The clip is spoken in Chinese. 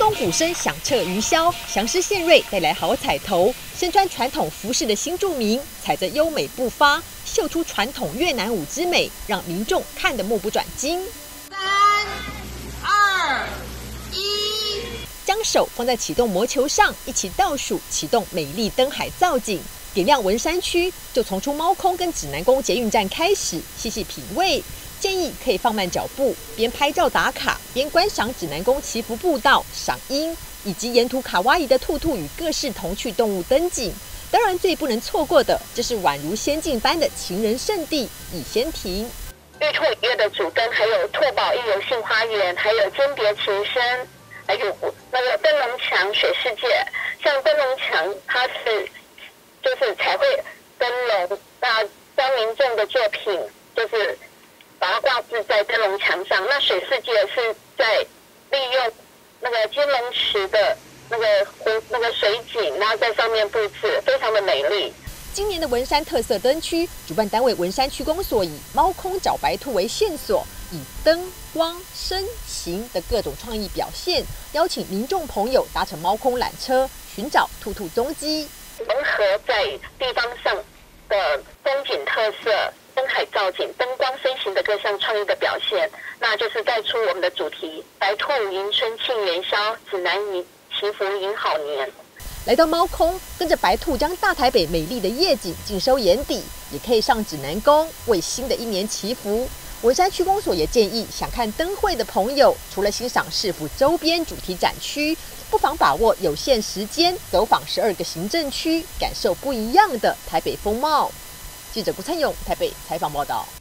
钟鼓声响彻云霄，祥狮献瑞带来好彩头。身穿传统服饰的新住民，踩着优美步伐，秀出传统越南舞之美，让民众看得目不转睛。 3、2、1， 将手放在启动魔球上，一起倒数启动美丽灯海造景。点亮文山区，就从出猫空跟指南宫捷运站开始，细细品味。建议可以放慢脚步，边拍照打卡，边观赏指南宫祈福步道、赏樱，以及沿途卡哇伊的兔兔与各式童趣动物登景。当然，最不能错过的，就是宛如仙境般的情人圣地乙仙亭。 玉兔一月的主灯，还有拓宝一游杏花园，还有间别情深，还有那个灯笼墙水世界。像灯笼墙，它就是彩绘灯笼，那教民众的作品就是把它挂置在灯笼墙上。那水世界是在利用那个金龙池的那个水景，然后在上面布置，非常的美丽。 今年的文山特色灯区，主办单位文山区公所以猫空找白兔为线索，以灯光声形的各种创意表现，邀请民众朋友搭乘猫空缆车，寻找兔兔踪迹。 融合在地方上的风景特色、灯海造景、灯光声形的各项创意的表现，那就是带出我们的主题：白兔迎春庆元宵，指南祈福迎好年。 来到猫空，跟着白兔将大台北美丽的夜景尽收眼底，也可以上指南宫为新的一年祈福。文山区公所也建议，想看灯会的朋友，除了欣赏市府周边主题展区，不妨把握有限时间，走访12个行政区，感受不一样的台北风貌。记者顾灿勇台北采访报道。